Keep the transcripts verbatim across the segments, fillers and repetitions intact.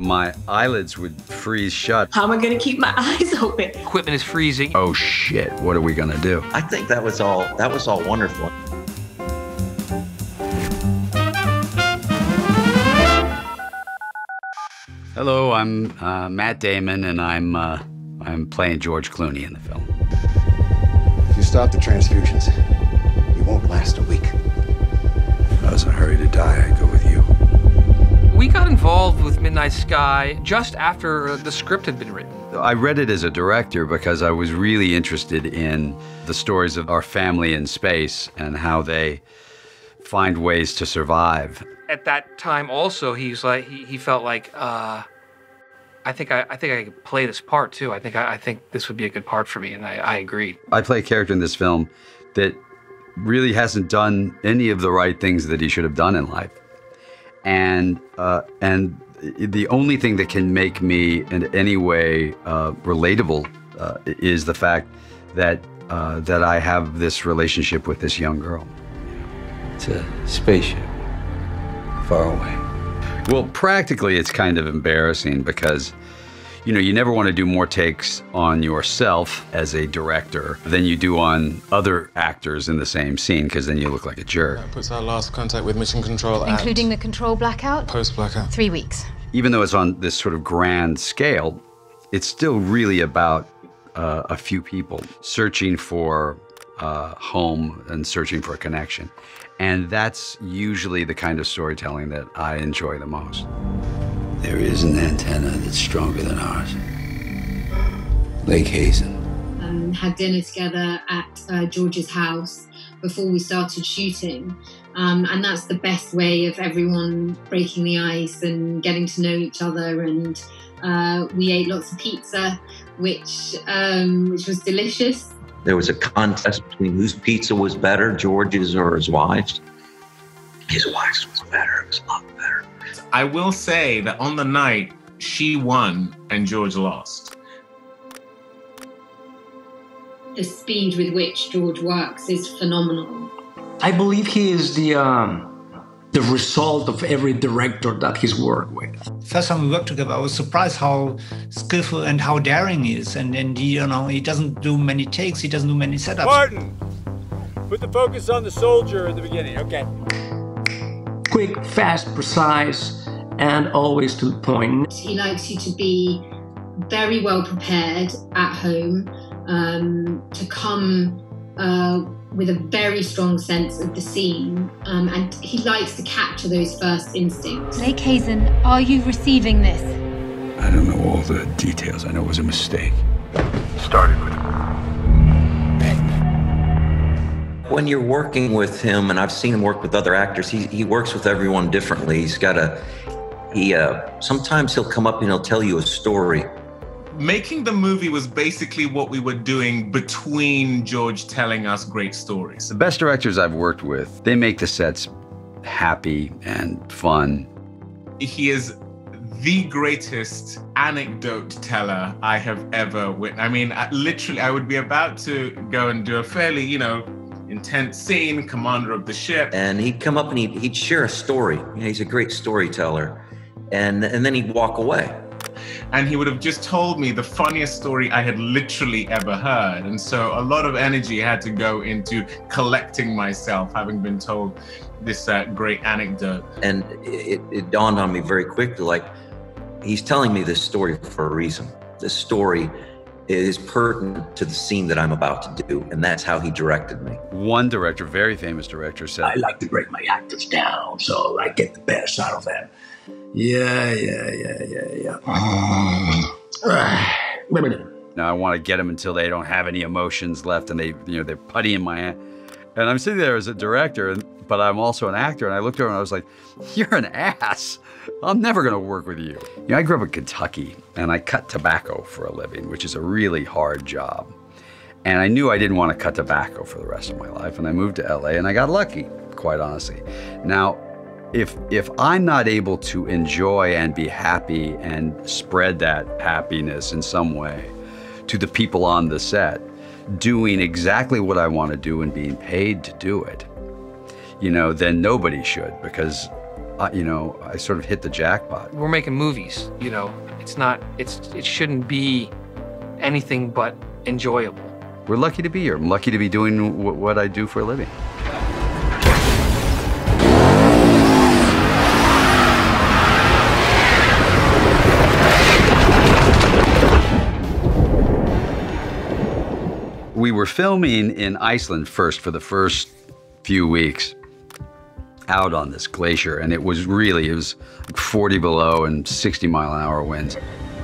my eyelids would freeze shut. How am I gonna keep my eyes open? Equipment is freezing. Oh shit, what are we gonna do? I think that was all, that was all wonderful. Hello, I'm uh, Matt Damon, and I'm uh, I'm playing George Clooney in the film. If you stop the transfusions, you won't last a week. If I was in a hurry to die, I'd go with you. We got involved with Midnight Sky just after the script had been written. I read it as a director because I was really interested in the stories of our family in space and how they find ways to survive. At that time also, he's like, he, he felt like, uh, I think I, I think I could play this part too. I think I, I think this would be a good part for me, and I, I agreed. I play a character in this film that really hasn't done any of the right things that he should have done in life. And uh, and the only thing that can make me in any way uh, relatable uh, is the fact that uh, that I have this relationship with this young girl. It's a spaceship, far away. Well, practically it's kind of embarrassing because, you know, you never want to do more takes on yourself as a director than you do on other actors in the same scene, because then you look like a jerk. That puts our last contact with Mission Control at... Including the control blackout? Post-blackout. Three weeks. Even though it's on this sort of grand scale, it's still really about uh, a few people searching for uh, home and searching for a connection. And that's usually the kind of storytelling that I enjoy the most. There is an antenna that's stronger than ours. Lake Hazen. Um, had dinner together at uh, George's house before we started shooting. Um, and that's the best way of everyone breaking the ice and getting to know each other. And uh, we ate lots of pizza, which, um, which was delicious. There was a contest between whose pizza was better, George's or his wife's. His wife's was better, it was a lot better. I will say that on the night, she won and George lost. The speed with which George works is phenomenal. I believe he is the um, the result of every director that he's worked with. First time we worked together, I was surprised how skillful and how daring he is. And, and he, you know, he doesn't do many takes, he doesn't do many setups. Martin, put the focus on the soldier in the beginning, okay. Quick, fast, precise, and always to the point. He likes you to be very well prepared at home, um, to come uh, with a very strong sense of the scene, um, and he likes to capture those first instincts. Lake Hazen, are you receiving this? I don't know all the details. I know it was a mistake. Started with When you're working with him, and I've seen him work with other actors, he, he works with everyone differently. He's got a, he, uh, sometimes he'll come up and he'll tell you a story. Making the movie was basically what we were doing between George telling us great stories. The best directors I've worked with, they make the sets happy and fun. He is the greatest anecdote teller I have ever witnessed. I mean, I, literally, I would be about to go and do a fairly, you know, intense scene, commander of the ship. And he'd come up and he'd, he'd share a story. You know, he's a great storyteller. And, and then he'd walk away. And he would have just told me the funniest story I had literally ever heard. And so a lot of energy had to go into collecting myself, having been told this uh, great anecdote. And it, it dawned on me very quickly, like, he's telling me this story for a reason. This story is pertinent to the scene that I'm about to do, and that's how he directed me. One director, very famous director, said, I like to break my actors down so I get the best out of them. Yeah, yeah, yeah, yeah, yeah. Now I want to get them until they don't have any emotions left, and they, you know, they're putty in my hand. And I'm sitting there as a director, but I'm also an actor, and I looked over and I was like, you're an ass. I'm never gonna work with you. You know, I grew up in Kentucky, and I cut tobacco for a living, which is a really hard job. And I knew I didn't want to cut tobacco for the rest of my life, and I moved to L A, and I got lucky, quite honestly. Now, if, if I'm not able to enjoy and be happy and spread that happiness in some way to the people on the set, doing exactly what I want to do and being paid to do it, you know, then nobody should, because uh, you know, I sort of hit the jackpot. We're making movies, you know. It's not, it's, it shouldn't be anything but enjoyable. We're lucky to be here. I'm lucky to be doing w what I do for a living. We were filming in Iceland first for the first few weeks out on this glacier, and it was really, it was forty below and sixty mile an hour winds.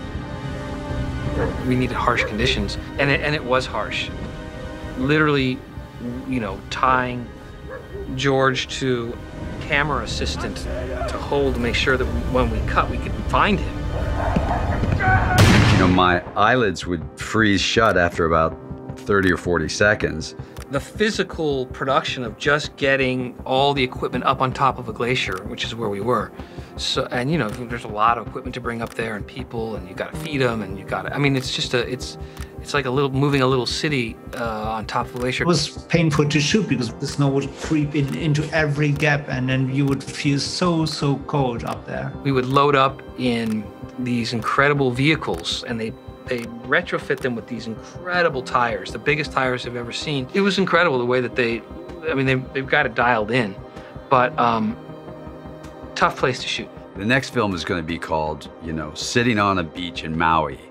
We needed harsh conditions, and it, and it was harsh. Literally, you know, tying George to camera assistant to hold to make sure that when we cut, we could find him. You know, my eyelids would freeze shut after about thirty or forty seconds. The physical production of just getting all the equipment up on top of a glacier, which is where we were. So, and you know, there's a lot of equipment to bring up there and people, and you gotta feed them, and you gotta, I mean, it's just a, it's, it's like a little, moving a little city uh, on top of a glacier. It was painful to shoot because the snow would creep in into every gap, and then you would feel so, so cold up there. We would load up in these incredible vehicles, and they They retrofit them with these incredible tires, the biggest tires I've ever seen. It was incredible the way that they, I mean, they, they've got it dialed in, but um, tough place to shoot. The next film is going to be called, you know, Sitting on a Beach in Maui.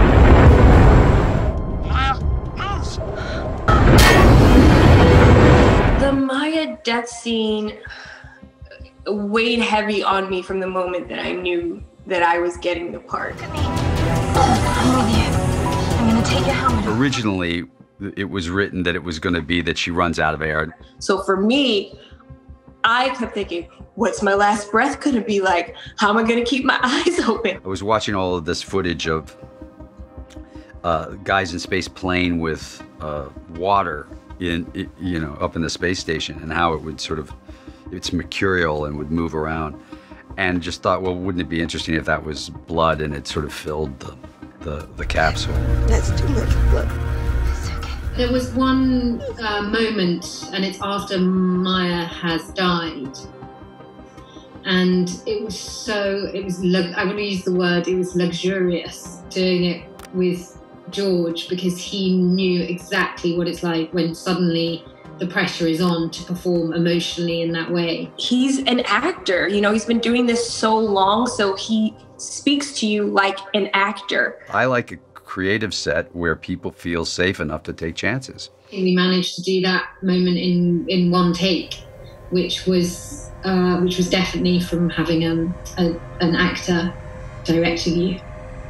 The Maya death scene weighed heavy on me from the moment that I knew that I was getting the part. I'm with you. I'm gonna take your helmet off. Originally, it was written that it was going to be that she runs out of air. So for me, I kept thinking, what's my last breath gonna be like? How am I gonna keep my eyes open? I was watching all of this footage of uh, guys in space playing with uh, water in, you know, up in the space station, and how it would sort of, it's mercurial and would move around. And just thought, well, wouldn't it be interesting if that was blood and it sort of filled the, the, the capsule? That's too much blood. There was one uh, moment, and it's after Maya has died. And it was so, it was, I want to use the word, it was luxurious doing it with George, because he knew exactly what it's like when suddenly the pressure is on to perform emotionally in that way. He's an actor, you know, he's been doing this so long, so he speaks to you like an actor. I like a creative set where people feel safe enough to take chances. We managed to do that moment in, in one take, which was uh, which was definitely from having um, a, an actor directing you.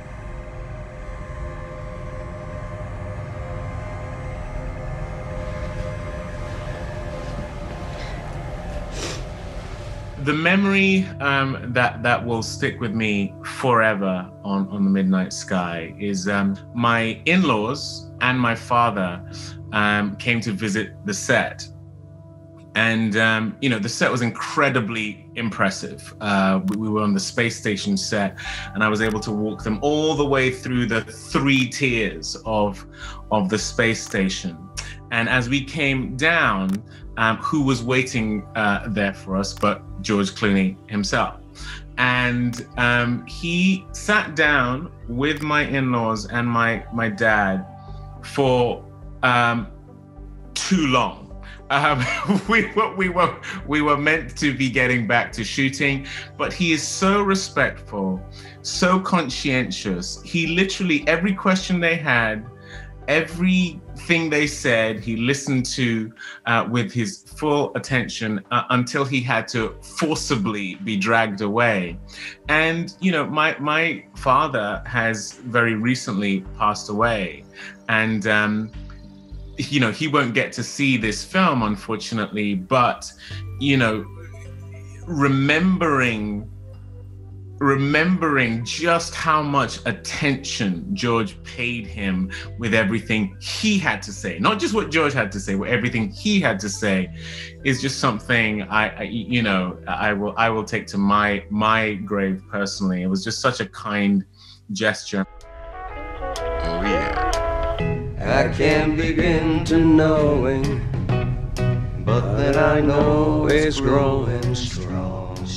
The memory um, that that will stick with me forever on, on the Midnight Sky is um, my in-laws and my father um, came to visit the set. And, um, you know, the set was incredibly impressive. Uh, we, we were on the space station set, and I was able to walk them all the way through the three tiers of, of the space station. And as we came down, um, who was waiting uh, there for us but George Clooney himself. And um, he sat down with my in-laws and my, my dad for um, too long. Um, we, were, we, were, we were meant to be getting back to shooting, but he is so respectful, so conscientious. He literally, every question they had, everything they said, he listened to uh, with his full attention uh, until he had to forcibly be dragged away. And, you know, my, my father has very recently passed away. And, um, you know, he won't get to see this film, unfortunately, but, you know, remembering remembering just how much attention George paid him with everything he had to say, not just what George had to say, but everything he had to say, is just something I, I you know, I will I will take to my my grave personally. It was just such a kind gesture. Oh yeah. I can't begin to knowing, but that I know it's growing strong, strong.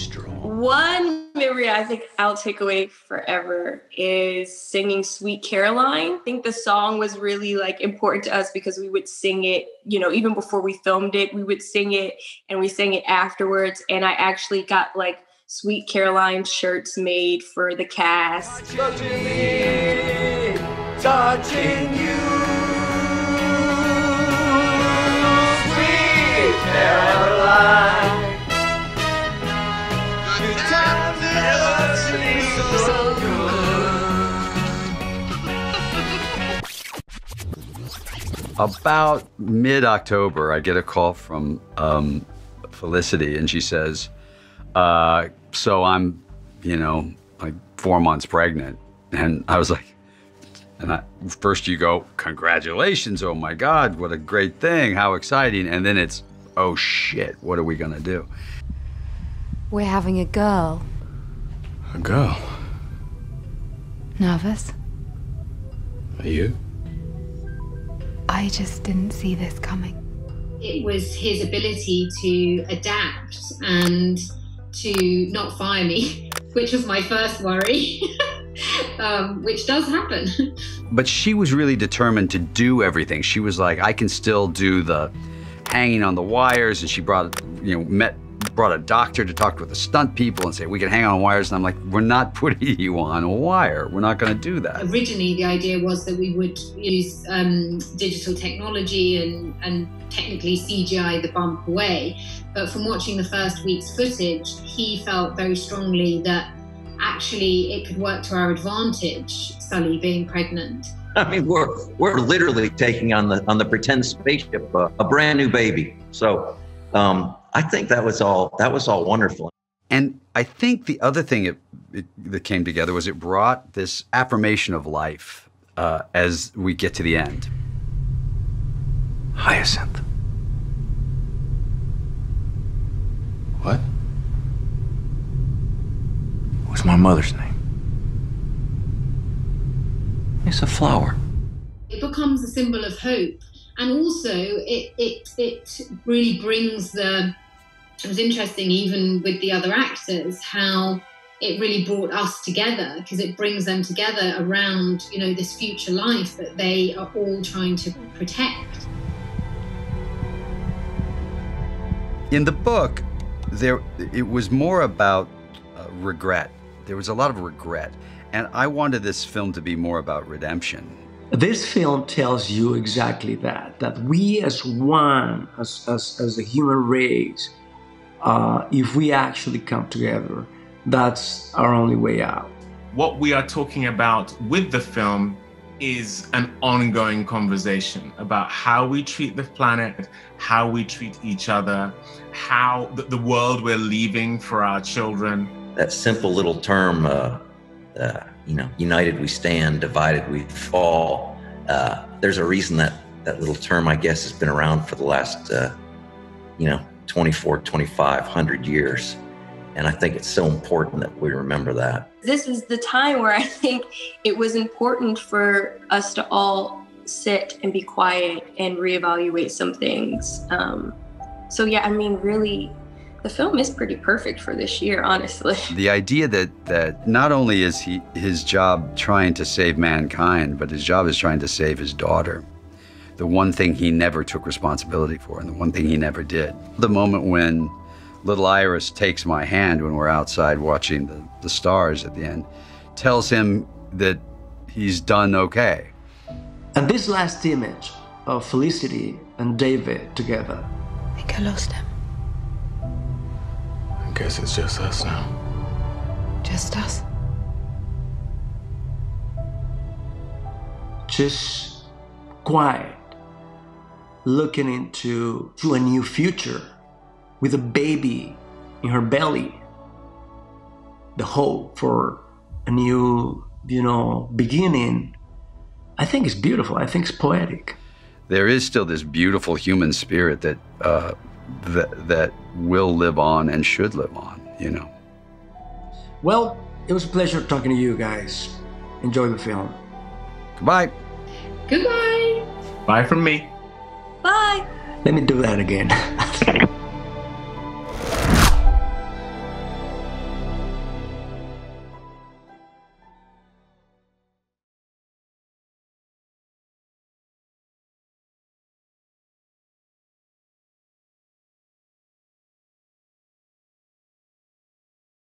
One memory I think I'll take away forever is singing Sweet Caroline. I think the song was really like important to us because we would sing it, you know, even before we filmed it, we would sing it and we sang it afterwards. And I actually got like Sweet Caroline shirts made for the cast. Touching me, touching you, Sweet Caroline. About mid-October, I get a call from um, Felicity, and she says, uh, so I'm, you know, like four months pregnant. And I was like, and I, first you go, congratulations, oh my God, what a great thing, how exciting. And then it's, oh shit, what are we gonna do? We're having a girl. A girl? Nervous? Are you? I just didn't see this coming. It was his ability to adapt and to not fire me, which was my first worry, um, which does happen. But she was really determined to do everything. She was like, I can still do the hanging on the wires, and she brought, you know, met, brought a doctor to talk with the stunt people and say, we can hang on wires. And I'm like, we're not putting you on a wire. We're not going to do that. Originally, the idea was that we would use um, digital technology and, and technically C G I the bump away. But from watching the first week's footage, he felt very strongly that actually it could work to our advantage, Sully being pregnant. I mean, we're we're literally taking on the on the pretend spaceship uh, a brand new baby. So um, I think that was all that was all wonderful. And I think the other thing it, it, that came together was it brought this affirmation of life uh, as we get to the end. Hyacinth. What? What's my mother's name? It's a flower. It becomes a symbol of hope. And also, it, it, it really brings the, it was interesting even with the other actors, how it really brought us together, because it brings them together around, you know, this future life that they are all trying to protect. In the book, there it was more about uh, regret. There was a lot of regret. And I wanted this film to be more about redemption. This film tells you exactly that, that we as one, as, as, as a human race, uh, if we actually come together, that's our only way out. What we are talking about with the film is an ongoing conversation about how we treat the planet, how we treat each other, how the, the world we're leaving for our children. That simple little term, uh, uh, you know, united we stand, divided we fall. Uh, there's a reason that that little term, I guess, has been around for the last, uh, you know, twenty-four, twenty-five hundred years. And I think it's so important that we remember that. This is the time where I think it was important for us to all sit and be quiet and reevaluate some things. Um, so yeah, I mean, really, the film is pretty perfect for this year, honestly. The idea that that not only is he his job trying to save mankind, but his job is trying to save his daughter. The one thing he never took responsibility for, and the one thing he never did. The moment when little Iris takes my hand when we're outside watching the, the stars at the end, tells him that he's done okay. And this last image of Felicity and David together. I think I lost him. I guess it's just us now. Just us? Just quiet, looking into to a new future with a baby in her belly. The hope for a new, you know, beginning. I think it's beautiful. I think it's poetic. There is still this beautiful human spirit that uh, that that will live on and should live on, you know. Well, it was a pleasure talking to you guys. Enjoy the film. Goodbye. Goodbye. Bye from me. Bye. Let me do that again.